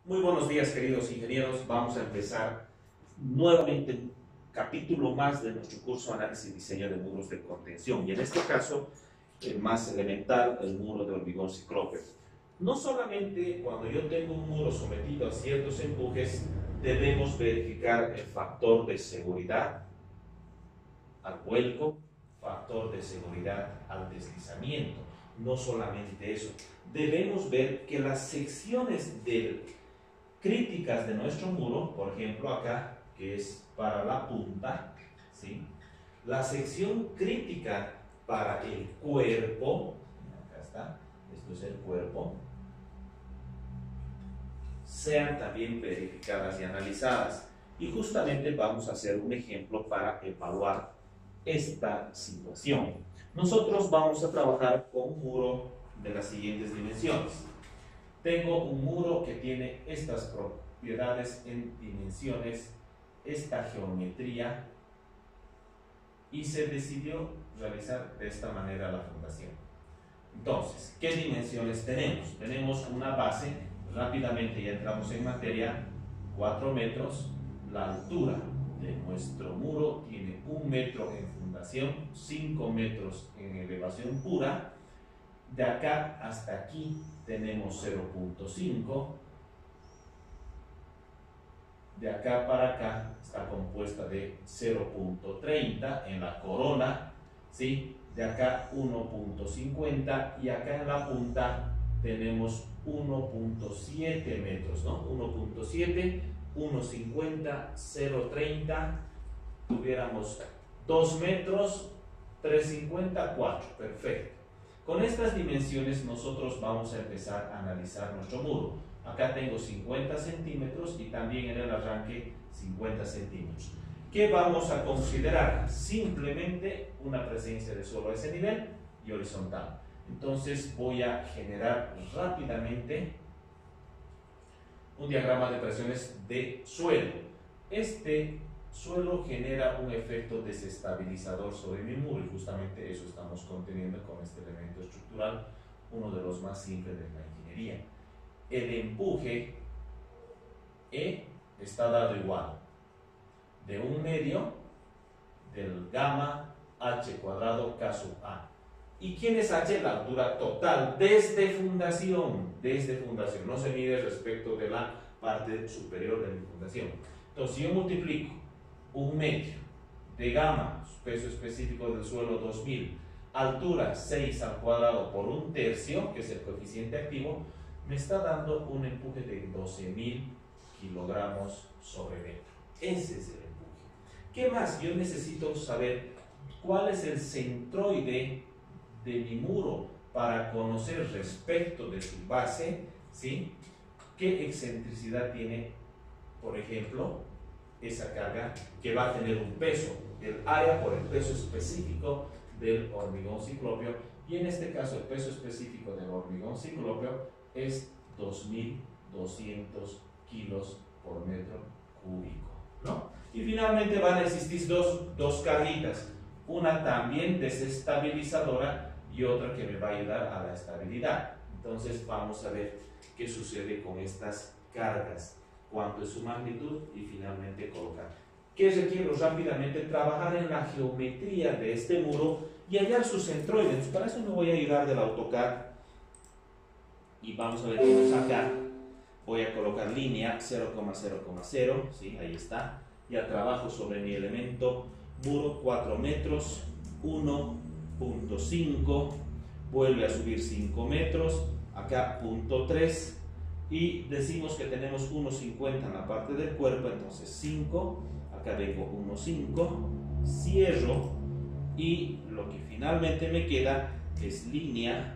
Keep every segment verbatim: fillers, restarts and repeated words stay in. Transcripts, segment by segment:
Muy buenos días, queridos ingenieros. Vamos a empezar nuevamente un capítulo más de nuestro curso Análisis y Diseño de Muros de Contención. Y en este caso, el más elemental, el muro de hormigón ciclópeo. No solamente cuando yo tengo un muro sometido a ciertos empujes, debemos verificar el factor de seguridad al vuelco, factor de seguridad al deslizamiento. No solamente eso, debemos ver que las secciones del críticas de nuestro muro, por ejemplo acá, que es para la punta, ¿sí? La sección crítica para el cuerpo, acá está, esto es el cuerpo, sean también verificadas y analizadas. Y justamente vamos a hacer un ejemplo para evaluar esta situación. Nosotros vamos a trabajar con un muro de las siguientes dimensiones. Tengo un muro que tiene estas propiedades en dimensiones, esta geometría, y se decidió realizar de esta manera la fundación. Entonces, ¿qué dimensiones tenemos? Tenemos una base, rápidamente ya entramos en materia, cuatro metros. La altura de nuestro muro tiene un metro en fundación, cinco metros en elevación pura. De acá hasta aquí tenemos cero punto cinco. De acá para acá está compuesta de cero punto treinta en la corona, ¿sí? De acá uno punto cincuenta y acá en la punta tenemos uno punto siete metros, ¿no? uno punto siete, uno punto cincuenta, cero punto treinta, tuviéramos dos metros, tres punto cincuenta, cuatro, perfecto. Con estas dimensiones nosotros vamos a empezar a analizar nuestro muro. Acá tengo cincuenta centímetros y también en el arranque cincuenta centímetros. ¿Qué vamos a considerar? Simplemente una presencia de suelo a ese nivel y horizontal. Entonces voy a generar rápidamente un diagrama de presiones de suelo. Este suelo genera un efecto desestabilizador sobre mi muro y justamente eso estamos conteniendo con este elemento estructural, uno de los más simples de la ingeniería. El empuje E está dado igual de un medio del gamma H cuadrado K sub A. ¿Y quién es H? La altura total desde fundación, desde fundación, no se mide respecto de la parte superior de mi fundación. Entonces, si yo multiplico un medio de gamma, peso específico del suelo dos mil, altura seis al cuadrado por un tercio, que es el coeficiente activo, me está dando un empuje de doce mil kilogramos sobre metro. Ese es el empuje. ¿Qué más? Yo necesito saber cuál es el centroide de mi muro para conocer respecto de su base, ¿sí? ¿Qué excentricidad tiene, por ejemplo, esa carga que va a tener un peso, el área por el peso específico del hormigón ciclópeo, y en este caso el peso específico del hormigón ciclópeo es dos mil doscientos kilos por metro cúbico, ¿no? Y finalmente van a existir dos, dos carguitas, una también desestabilizadora y otra que me va a ayudar a la estabilidad. Entonces vamos a ver qué sucede con estas cargas, cuánto es su magnitud y finalmente colocar. ¿Qué requiero? Rápidamente trabajar en la geometría de este muro y hallar sus centroides. Para eso me voy a ayudar del AutoCAD y vamos a ver que acá voy a colocar línea cero coma cero coma cero, ¿sí? Ahí está. Ya trabajo sobre mi elemento muro cuatro metros, uno punto cinco, vuelve a subir cinco metros, acá punto tres. Y decimos que tenemos uno punto cincuenta en la parte del cuerpo, entonces cinco, acá vengo uno punto cinco, cierro y lo que finalmente me queda es línea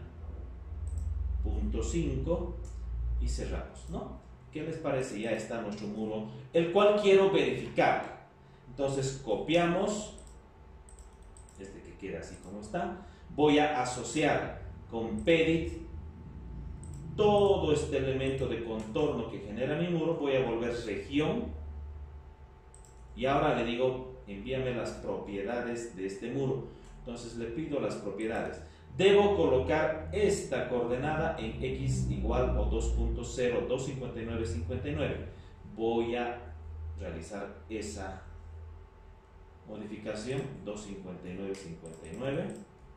punto cinco y cerramos, ¿no? ¿Qué les parece? Ya está nuestro muro, el cual quiero verificar. Entonces copiamos, este que queda así como está, voy a asociar con Pedit todo este elemento de contorno que genera mi muro, voy a volver región y ahora le digo envíame las propiedades de este muro. Entonces le pido las propiedades. debo colocar esta coordenada en x igual o dos punto cero dos cinco nueve cinco nueve. Voy a realizar esa modificación, dos cinco nueve cinco nueve.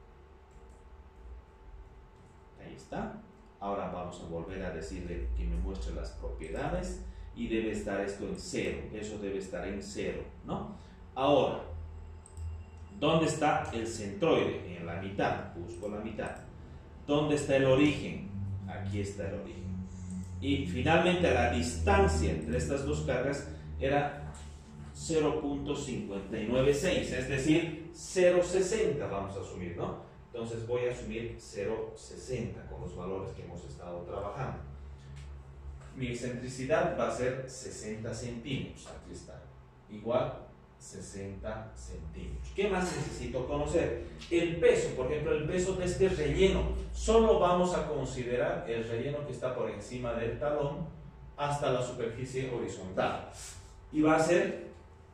Ahí está. Ahora vamos a volver a decirle que me muestre las propiedades y debe estar esto en cero. Eso debe estar en cero, ¿no? Ahora, ¿dónde está el centroide? En la mitad. Busco la mitad. ¿Dónde está el origen? Aquí está el origen. Y finalmente la distancia entre estas dos cargas era cero punto cinco nueve seis, es decir, cero punto sesenta vamos a asumir, ¿no? Entonces voy a asumir cero punto sesenta con los valores que hemos estado trabajando. Mi excentricidad va a ser sesenta centímetros, aquí está, igual sesenta centímetros. ¿Qué más necesito conocer? El peso, por ejemplo, el peso de este relleno. Solo vamos a considerar el relleno que está por encima del talón hasta la superficie horizontal. Y va a ser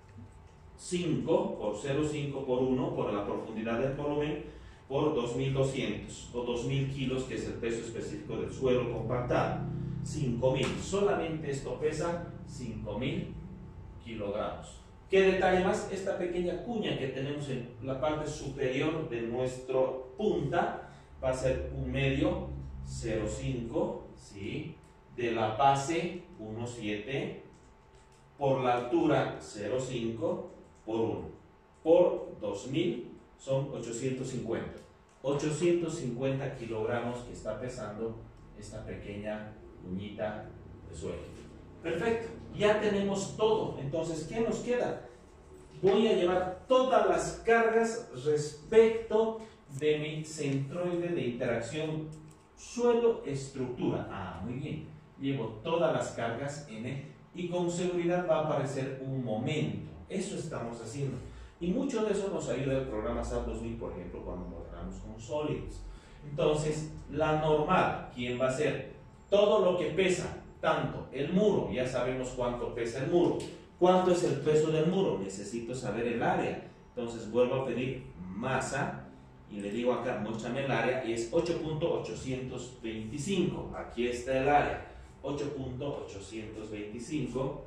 cinco por cero punto cinco por uno por la profundidad del volumen por dos mil doscientos o dos mil kilos, que es el peso específico del suelo compactado. cinco mil. Solamente esto pesa cinco mil kilogramos. ¿Qué detalle más? Esta pequeña cuña que tenemos en la parte superior de nuestra punta va a ser un medio cero punto cinco, ¿sí? De la base uno punto siete por la altura cero punto cinco por uno por dos mil son ochocientos cincuenta. ochocientos cincuenta kilogramos que está pesando esta pequeña cuñita de suelo. Perfecto, ya tenemos todo. Entonces, ¿qué nos queda? Voy a llevar todas las cargas respecto de mi centroide de interacción suelo-estructura. Ah, muy bien. Llevo todas las cargas N y con seguridad va a aparecer un momento. Eso estamos haciendo. Y mucho de eso nos ayuda el programa S A P dos mil, por ejemplo, cuando trabajamos con sólidos. Entonces, la normal, ¿quién va a ser? Todo lo que pesa, tanto el muro, ya sabemos cuánto pesa el muro. ¿Cuánto es el peso del muro? Necesito saber el área. Entonces vuelvo a pedir masa y le digo acá, muéstrame el área, y es ocho punto ochocientos veinticinco. Aquí está el área, ocho punto ochocientos veinticinco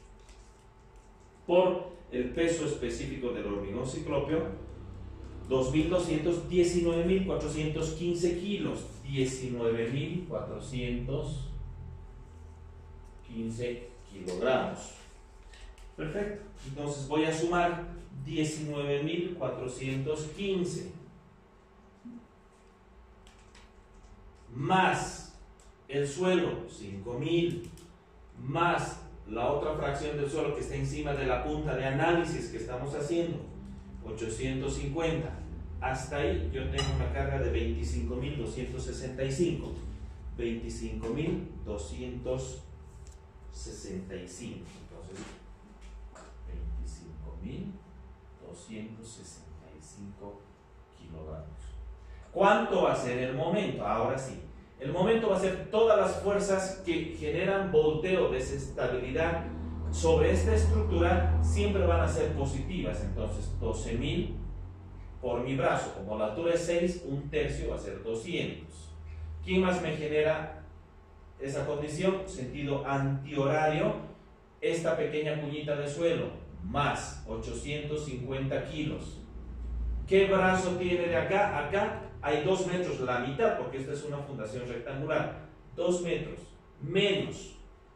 por el peso específico del hormigón ciclópeo, dos mil doscientos, diecinueve mil cuatrocientos quince kilos, diecinueve mil cuatrocientos quince kilogramos. Perfecto, entonces voy a sumar diecinueve mil cuatrocientos quince más el suelo cinco mil más la otra fracción del suelo que está encima de la punta de análisis que estamos haciendo, ochocientos cincuenta. Hasta ahí yo tengo una carga de veinticinco mil doscientos sesenta y cinco. veinticinco mil doscientos sesenta y cinco. Entonces, veinticinco mil doscientos sesenta y cinco kilogramos. ¿Cuánto va a ser el momento? Ahora sí. El momento va a ser todas las fuerzas que generan volteo, desestabilidad sobre esta estructura, siempre van a ser positivas. Entonces, doce mil por mi brazo. Como la altura es seis, un tercio va a ser doscientos. ¿Quién más me genera esa condición? Sentido antihorario. Esta pequeña cuñita de suelo, más ochocientos cincuenta kilos. ¿Qué brazo tiene de acá? Acá hay dos metros, la mitad, porque esta es una fundación rectangular. dos metros menos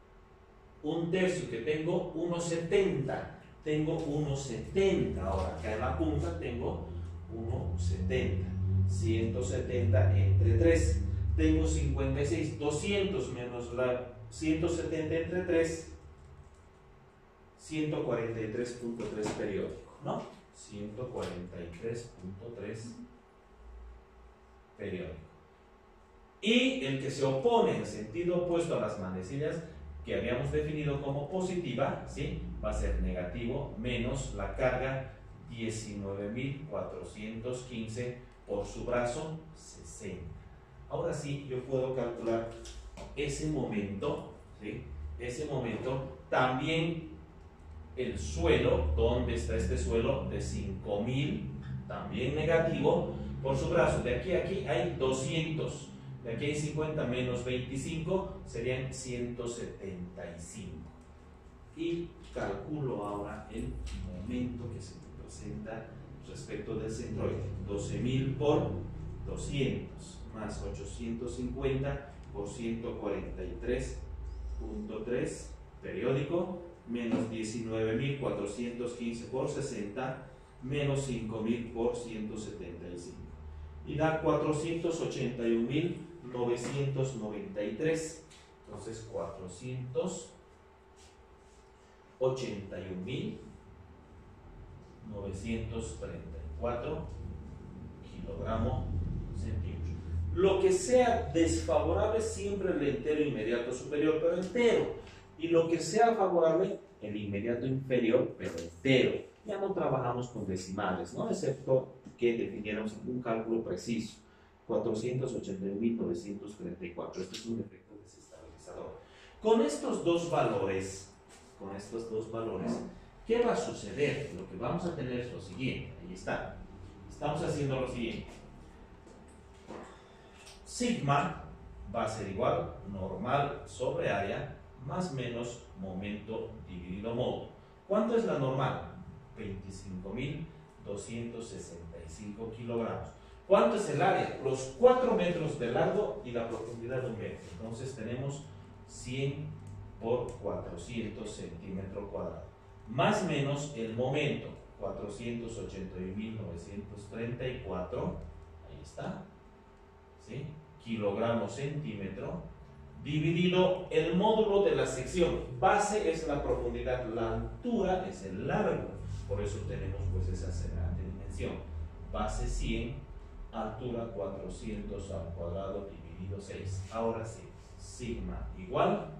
un tercio, que tengo uno setenta. Tengo uno setenta. Ahora, acá en la punta tengo uno setenta. ciento setenta entre tres. Tengo cincuenta y seis. doscientos menos la ciento setenta entre tres. ciento cuarenta y tres punto tres periódico, ¿no? ciento cuarenta y tres punto tres periódico. Y el que se opone en sentido opuesto a las manecillas que habíamos definido como positiva, ¿sí? Va a ser negativo menos la carga diecinueve mil cuatrocientos quince por su brazo sesenta. Ahora sí, yo puedo calcular ese momento, ¿sí? Ese momento, también el suelo, ¿dónde está este suelo? De cinco mil, también negativo, por su brazo. De aquí a aquí hay doscientos. De aquí hay cincuenta menos veinticinco serían ciento setenta y cinco. Y calculo ahora el momento que se me presenta respecto del centroide. doce mil por doscientos más ochocientos cincuenta por ciento cuarenta y tres punto tres periódico menos diecinueve mil cuatrocientos quince por sesenta menos cinco mil por ciento setenta y cinco. Y da cuatrocientos ochenta y un mil novecientos noventa y tres. Entonces cuatrocientos ochenta y un mil novecientos treinta y cuatro kilogramos centímetros. Lo que sea desfavorable siempre el entero inmediato superior, pero entero. Y lo que sea favorable, el inmediato inferior, pero entero. Ya no trabajamos con decimales, ¿no? Excepto que definiéramos un cálculo preciso. cuatrocientos ochenta y un mil novecientos treinta y cuatro. Este es un efecto desestabilizador. Con estos dos valores, con estos dos valores, ¿qué va a suceder? Lo que vamos a tener es lo siguiente. Ahí está. Estamos haciendo lo siguiente. Sigma va a ser igual normal sobre área más menos momento dividido modo. ¿Cuánto es la normal? veinticinco mil doscientos sesenta y cinco kilogramos. ¿Cuánto es el área? Los cuatro metros de largo y la profundidad de un metro. Entonces tenemos cien por cuatrocientos centímetros cuadrados. Más menos el momento, cuatrocientos ochenta y un mil novecientos treinta y cuatro, ahí está, ¿sí? Kilogramos centímetro, dividido el módulo de la sección. Base es la profundidad, la altura es el largo, por eso tenemos pues esa semejante dimensión. Base cien, altura cuatrocientos al cuadrado dividido seis. Ahora sí, sigma igual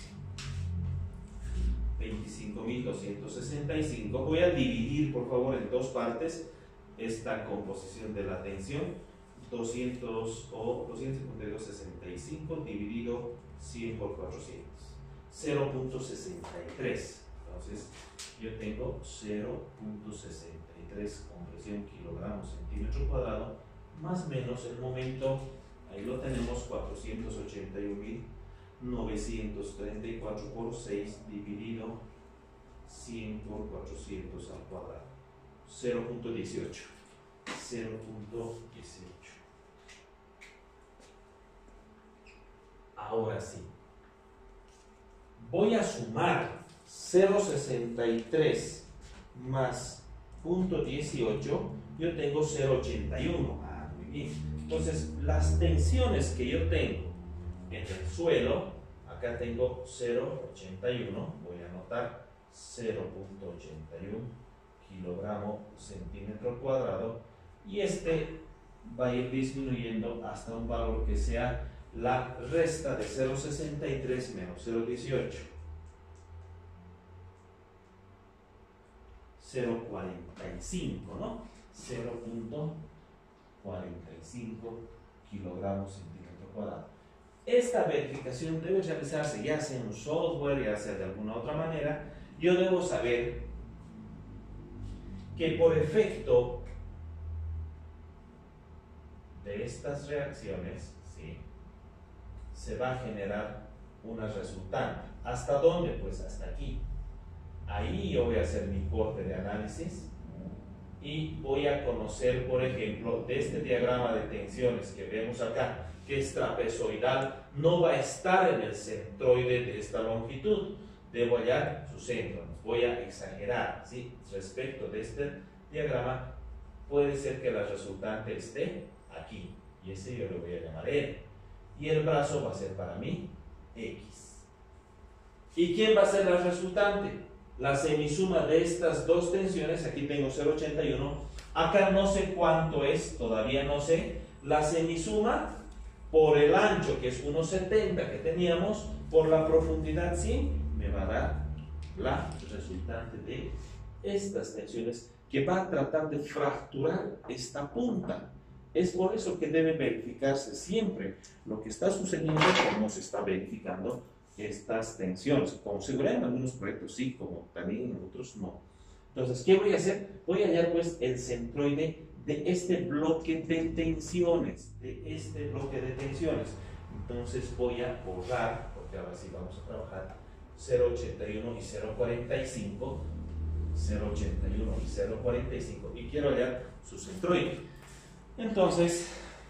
veinticinco mil doscientos sesenta y cinco. Voy a dividir por favor en dos partes esta composición de la tensión. doscientos o doscientos cincuenta y dos punto sesenta y cinco dividido cien por cuatrocientos, cero punto sesenta y tres. Entonces yo tengo cero punto sesenta y tres compresión kilogramos centímetro cuadrado más menos el momento, ahí lo tenemos, cuatrocientos ochenta y un mil novecientos treinta y cuatro por seis dividido cien por cuatrocientos al cuadrado, cero punto dieciocho. cero punto dieciocho. Ahora sí, voy a sumar cero punto sesenta y tres más punto dieciocho, yo tengo cero punto ochenta y uno. Ah, muy bien. Entonces, las tensiones que yo tengo en el suelo, acá tengo cero punto ochenta y uno, voy a anotar cero punto ochenta y uno kilogramo centímetro cuadrado, y este va a ir disminuyendo hasta un valor que sea la resta de cero punto sesenta y tres menos cero punto dieciocho, cero punto cuarenta y cinco, ¿no? cero punto cuarenta y cinco kilogramos centímetro cuadrado. Esta verificación debe realizarse ya sea en un software, ya sea de alguna otra manera. Yo debo saber que por efecto de estas reacciones, ¿sí?, se va a generar una resultante. ¿Hasta dónde? Pues hasta aquí. Ahí yo voy a hacer mi corte de análisis y voy a conocer, por ejemplo, de este diagrama de tensiones que vemos acá, que es trapezoidal, no va a estar en el centroide de esta longitud. Debo hallar su centro. Voy a exagerar, ¿sí? Respecto de este diagrama, puede ser que la resultante esté aquí, y ese yo lo voy a llamar L, y el brazo va a ser para mí X. ¿Y quién va a ser la resultante? La semisuma de estas dos tensiones. Aquí tengo cero punto ochenta y uno, acá no sé cuánto es, todavía no sé. La semisuma por el ancho, que es uno punto setenta que teníamos, por la profundidad cien, me va a dar la resultante de estas tensiones, que va a tratar de fracturar esta punta. Es por eso que debe verificarse siempre lo que está sucediendo, cómo se está verificando estas tensiones. Con seguridad en algunos proyectos sí, como también en otros no. Entonces, ¿qué voy a hacer? Voy a hallar pues el centroide de este bloque de tensiones, de este bloque de tensiones. Entonces voy a borrar, porque ahora sí vamos a trabajar cero punto ochenta y uno y cero punto cuarenta y cinco, cero punto ochenta y uno y cero punto cuarenta y cinco, y quiero hallar su centroide. Entonces,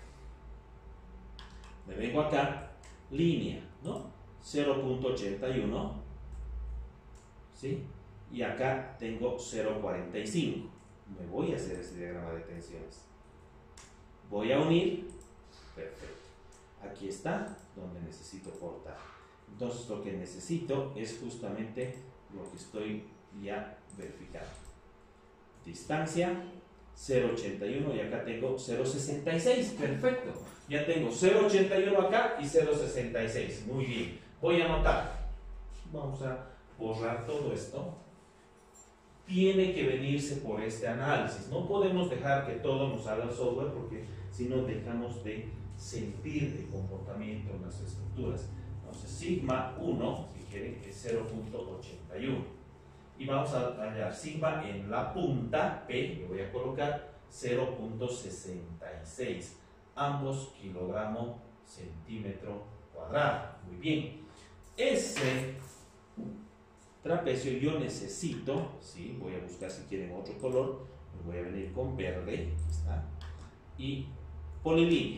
me vengo acá, línea, ¿no? cero punto ochenta y uno, ¿sí? Y acá tengo cero punto cuarenta y cinco. Me voy a hacer este diagrama de tensiones. Voy a unir, perfecto. Aquí está donde necesito cortar. Entonces lo que necesito es justamente lo que estoy ya verificando. Distancia cero punto ochenta y uno y acá tengo cero punto sesenta y seis. Perfecto. Ya tengo cero punto ochenta y uno acá y cero punto sesenta y seis. Muy bien. Voy a anotar. Vamos a borrar todo esto. Tiene que venirse por este análisis. No podemos dejar que todo nos haga el software porque si no dejamos de sentir el comportamiento en las estructuras. Entonces, sigma uno, si quieren, es cero punto ochenta y uno. Y vamos a hallar sigma en la punta P, le voy a colocar cero punto sesenta y seis, ambos kilogramo centímetro cuadrado. Muy bien. Ese trapecio yo necesito, ¿sí? Voy a buscar si quieren otro color, me voy a venir con verde, aquí está, y polilínea.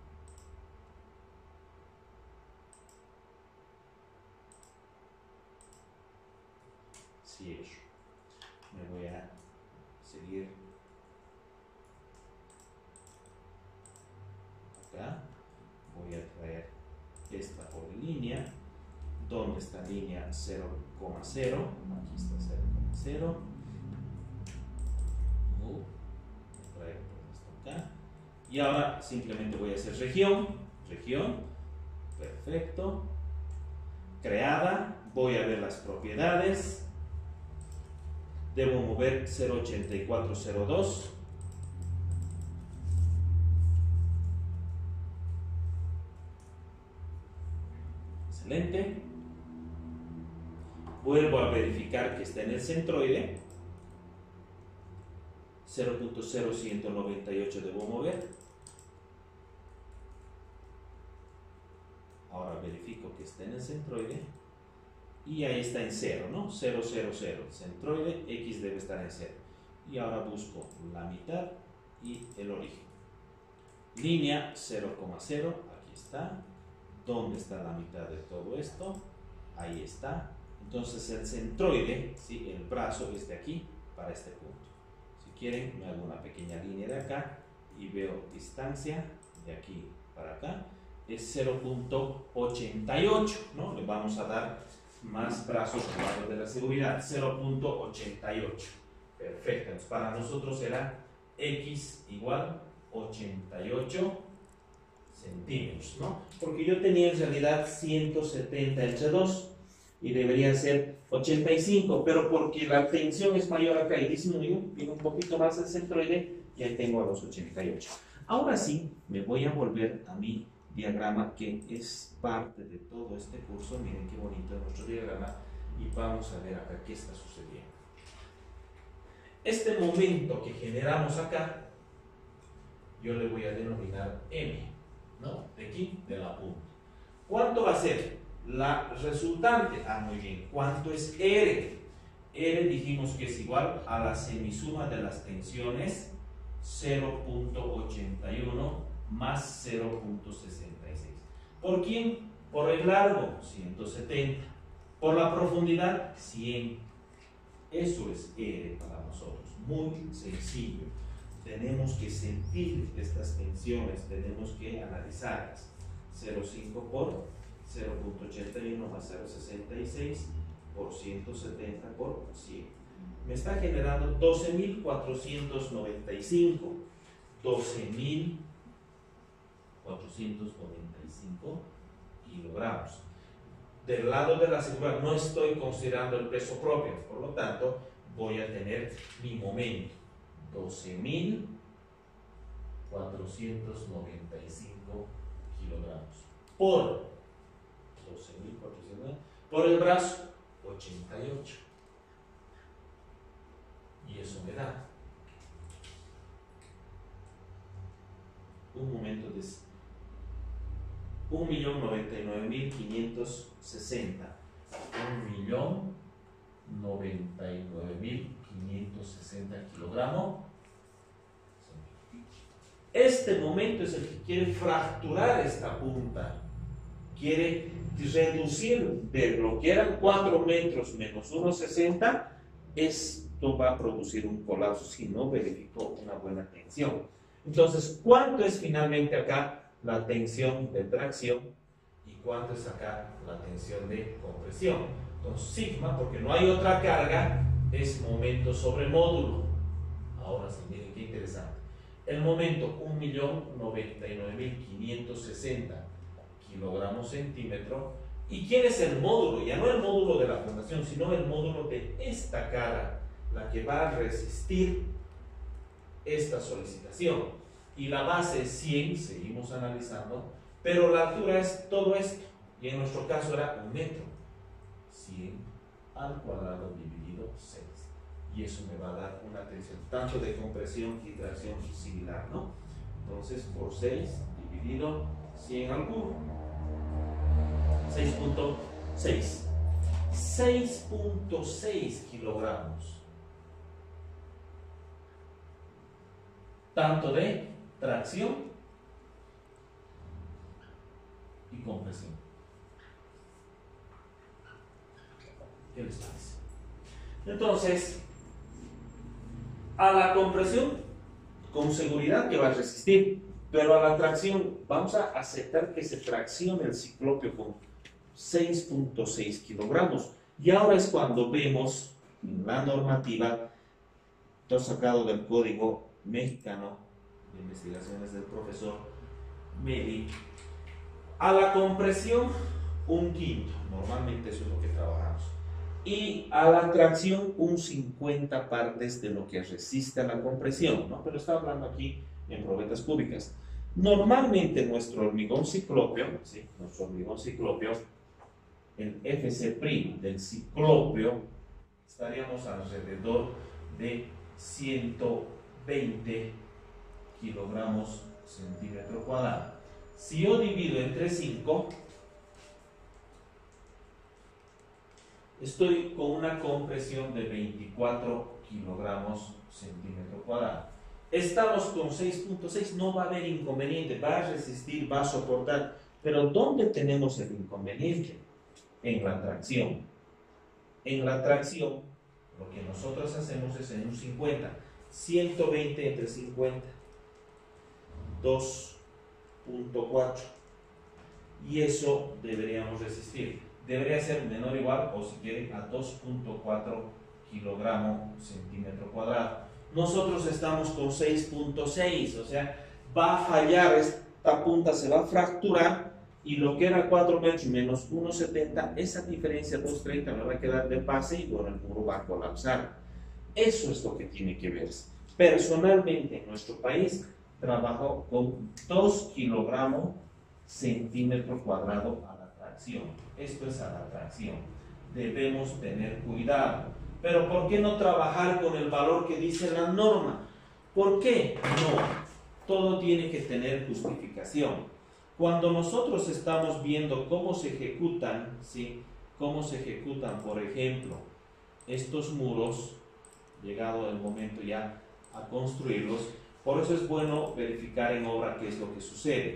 Cierro. Me voy a seguir acá, voy a traer esta polilínea. ¿Dónde está línea cero coma cero? Aquí está cero coma cero. Uh, traigo esto acá. Y ahora simplemente voy a hacer región. Región. Perfecto. Creada. Voy a ver las propiedades. Debo mover cero punto ochenta y cuatro cero dos. Excelente. Vuelvo a verificar que está en el centroide. cero punto cero ciento noventa y ocho debo mover. Ahora verifico que está en el centroide. Y ahí está en cero, ¿no? cero, cero, cero. Centroide, X debe estar en cero. Y ahora busco la mitad y el origen. Línea cero coma cero, aquí está. ¿Dónde está la mitad de todo esto? Ahí está. Entonces el centroide, ¿sí? El brazo es de aquí para este punto. Si quieren, me hago una pequeña línea de acá y veo distancia de aquí para acá. Es cero punto ochenta y ocho, ¿no? Le vamos a dar más brazos al lado de la seguridad. cero punto ochenta y ocho. Perfecto. Entonces para nosotros será X igual ochenta y ocho centímetros, ¿no? Porque yo tenía en realidad ciento setenta entre dos. Y deberían ser ochenta y cinco, pero porque la tensión es mayor acá y disminuyó, viene un poquito más el centroide, y ahí tengo a los ochenta y ocho. Ahora sí, me voy a volver a mi diagrama, que es parte de todo este curso. Miren qué bonito es nuestro diagrama, y vamos a ver acá qué está sucediendo. Este momento que generamos acá, yo le voy a denominar M, ¿no? De aquí, de la punta. ¿Cuánto va a ser? La resultante, ah, muy bien, ¿cuánto es R? R dijimos que es igual a la semisuma de las tensiones cero punto ochenta y uno más cero punto sesenta y seis. ¿Por quién? Por el largo, ciento setenta. Por la profundidad, cien. Eso es R para nosotros, muy sencillo. Tenemos que sentir estas tensiones, tenemos que analizarlas. cero punto cinco por cero punto ochenta y uno más cero punto sesenta y seis por ciento setenta por cien. Me está generando doce mil cuatrocientos noventa y cinco. doce mil cuatrocientos noventa y cinco kilogramos. Del lado de la seguridad no estoy considerando el peso propio, por lo tanto voy a tener mi momento. doce mil cuatrocientos noventa y cinco kilogramos por doce mil cuatrocientos, por el brazo ochenta y ocho, y eso me da mil quinientos sesenta. un millón noventa y nueve mil quinientos sesenta kilogramos. Este momento es el que quiere fracturar esta punta. Quiere reducir de lo que eran cuatro metros menos uno sesenta. Esto va a producir un colapso si no verificó una buena tensión. Entonces, ¿cuánto es finalmente acá la tensión de tracción y cuánto es acá la tensión de compresión? Entonces, sigma, porque no hay otra carga, es momento sobre módulo. Ahora sí, miren qué interesante. El momento, un millón noventa y nueve mil quinientos sesenta kilogramos centímetro. ¿Y quién es el módulo? Ya no el módulo de la fundación, sino el módulo de esta cara, la que va a resistir esta solicitación. Y la base es cien, seguimos analizando, pero la altura es todo esto, y en nuestro caso era un metro. cien al cuadrado dividido seis. Y eso me va a dar una tensión tanto de compresión y tracción similar, ¿no? Entonces, por seis dividido cien al cubo. seis punto seis. seis punto seis kilogramos. Tanto de tracción y compresión. ¿Qué les parece? Entonces, a la compresión, con seguridad que va a resistir, pero a la tracción, vamos a aceptar que se traccione el ciclopio con seis punto seis kilogramos. Y ahora es cuando vemos en la normativa, esto sacado del Código Mexicano de Investigaciones del profesor Meli, a la compresión un quinto, normalmente eso es lo que trabajamos, y a la tracción un cincuenta partes de lo que resiste a la compresión, ¿no? Pero está hablando aquí en probetas cúbicas. Normalmente nuestro hormigón ciclopio, ¿sí? nuestro hormigón ciclopio, el F C' del ciclopio, estaríamos alrededor de ciento veinte kilogramos centímetro cuadrado. Si yo divido entre cinco, estoy con una compresión de veinticuatro kilogramos centímetro cuadrado. Estamos con seis punto seis, no va a haber inconveniente, va a resistir, va a soportar. Pero ¿dónde tenemos el inconveniente? En la tracción. En la tracción, lo que nosotros hacemos es en un cincuenta. ciento veinte entre cincuenta, dos punto cuatro, y eso deberíamos resistir. Debería ser menor o igual, o si quieren, a dos punto cuatro kilogramos centímetro cuadrado. Nosotros estamos con seis punto seis, o sea, va a fallar, esta punta se va a fracturar, y lo que era cuatro metros menos uno setenta, esa diferencia dos treinta me va a quedar de base y bueno, el muro va a colapsar. Eso es lo que tiene que verse. Personalmente en nuestro país trabajo con dos kilogramos centímetro cuadrado a la tracción. Esto es a la tracción. Debemos tener cuidado. Pero ¿por qué no trabajar con el valor que dice la norma? ¿Por qué? No. Todo tiene que tener justificación. Cuando nosotros estamos viendo cómo se ejecutan, ¿sí? Cómo se ejecutan, por ejemplo, estos muros, llegado el momento ya a construirlos, por eso es bueno verificar en obra qué es lo que sucede.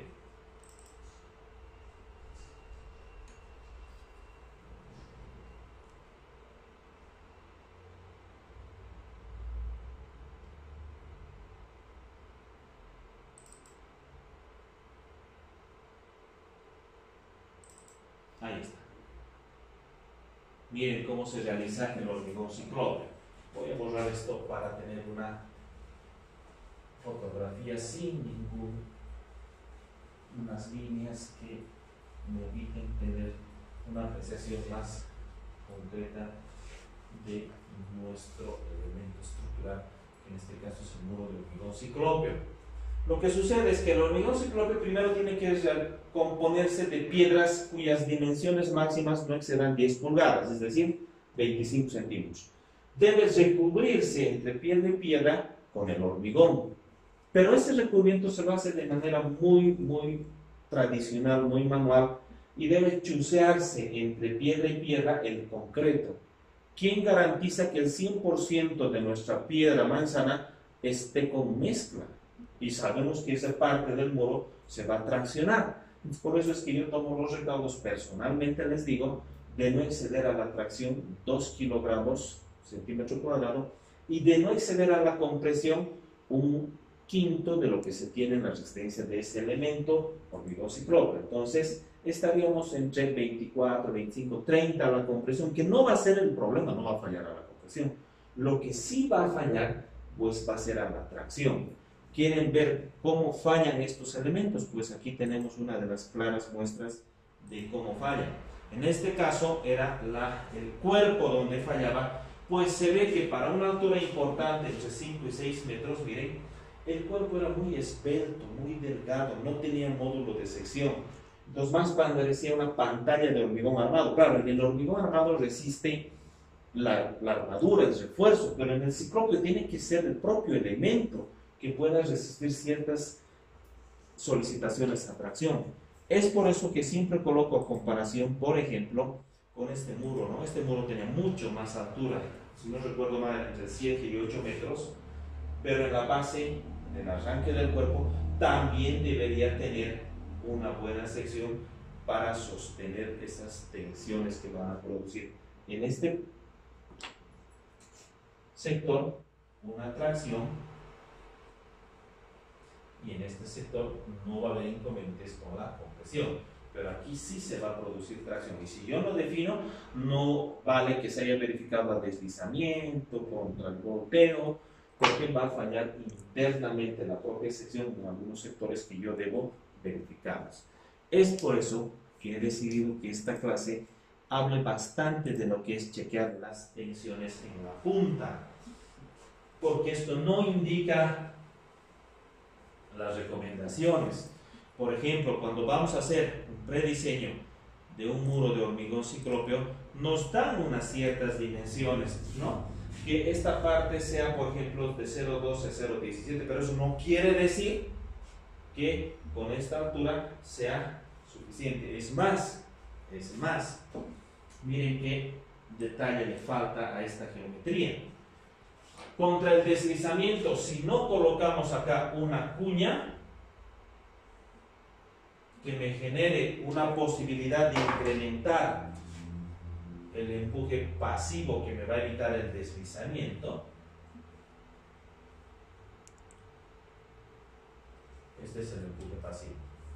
Ahí está. Miren cómo se realiza el hormigón ciclopio. Voy a borrar esto para tener una fotografía sin ningún, unas líneas que me eviten tener una apreciación más concreta de nuestro elemento estructural, que en este caso es el muro de hormigón ciclopio. Lo que sucede es que el hormigón ciclopio primero tiene que componerse de piedras cuyas dimensiones máximas no excedan diez pulgadas, es decir, veinticinco centímetros. Debe recubrirse entre piedra y piedra con el hormigón, pero ese recubrimiento se lo hace de manera muy, muy tradicional, muy manual, y debe chucearse entre piedra y piedra el concreto. ¿Quién garantiza que el cien por ciento de nuestra piedra manzana esté con mezcla? Y sabemos que esa parte del muro se va a traccionar. Por eso es que yo tomo los recaudos, personalmente les digo, de no exceder a la tracción dos kilogramos centímetro cuadrado y de no exceder a la compresión un quinto de lo que se tiene en la resistencia de ese elemento hormigón ciclópeo. Entonces estaríamos entre veinticuatro, veinticinco, treinta a la compresión, que no va a ser el problema, no va a fallar a la compresión. Lo que sí va a fallar, pues va a ser a la tracción. ¿Quieren ver cómo fallan estos elementos? Pues aquí tenemos una de las claras muestras de cómo fallan. En este caso era la, el cuerpo donde fallaba, pues se ve que para una altura importante, entre cinco y seis metros, miren, el cuerpo era muy esbelto, muy delgado, no tenía módulo de sección. Entonces más parecía una pantalla de hormigón armado. Claro, en el hormigón armado resiste la, la armadura, el refuerzo, pero en el ciclópeo tiene que ser el propio elemento que pueda resistir ciertas solicitaciones a tracción. Es por eso que siempre coloco a comparación, por ejemplo, con este muro, ¿no? Este muro tenía mucho más altura, si no recuerdo mal, entre siete y ocho metros, pero en la base del arranque del cuerpo también debería tener una buena sección para sostener esas tensiones que van a producir en este sector una tracción, y en este sector no va a haber inconvenientes con la compresión, pero aquí sí se va a producir tracción. Y si yo lo defino, no vale que se haya verificado el deslizamiento contra el golpeo, porque va a fallar internamente la propia sección en algunos sectores que yo debo verificarlos. Es por eso que he decidido que esta clase hable bastante de lo que es chequear las tensiones en la punta, porque esto no indica las recomendaciones. Por ejemplo, cuando vamos a hacer un prediseño de un muro de hormigón ciclópeo, nos dan unas ciertas dimensiones, ¿no? Que esta parte sea, por ejemplo, de cero punto doce a cero punto diecisiete, pero eso no quiere decir que con esta altura sea suficiente. Es más, es más, miren qué detalle le falta a esta geometría. Contra el deslizamiento, si no colocamos acá una cuña que me genere una posibilidad de incrementar el empuje pasivo que me va a evitar el deslizamiento, este es el empuje pasivo.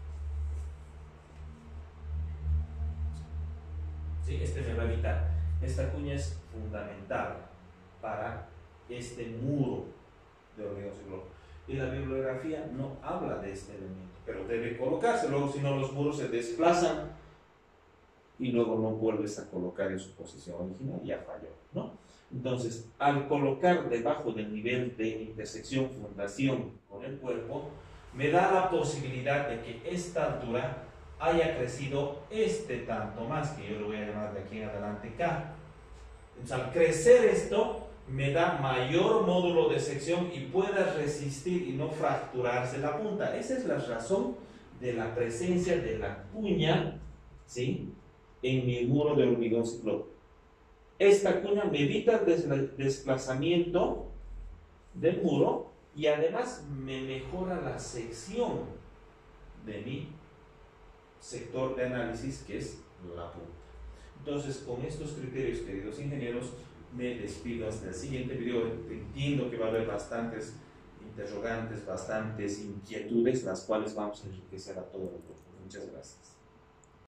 Sí, este me va a evitar. Esta cuña es fundamental para este muro de hormigón ciclópeo. Y la bibliografía no habla de este elemento, pero debe colocarse. Luego, si no, los muros se desplazan y luego no vuelves a colocar en su posición original, ya falló, ¿no? Entonces, al colocar debajo del nivel de intersección fundación con el cuerpo, me da la posibilidad de que esta altura haya crecido este tanto más, que yo lo voy a llamar de aquí en adelante K. Entonces, al crecer esto, me da mayor módulo de sección y pueda resistir y no fracturarse la punta. Esa es la razón de la presencia de la cuña, ¿sí?, en mi muro de hormigón ciclópeo. Esta cuña me evita el desplazamiento del muro y además me mejora la sección de mi sector de análisis, que es la punta. Entonces, con estos criterios, queridos ingenieros, me despido hasta el siguiente video. Entiendo que va a haber bastantes interrogantes, bastantes inquietudes, las cuales vamos a enriquecer a todo el grupo. Muchas gracias.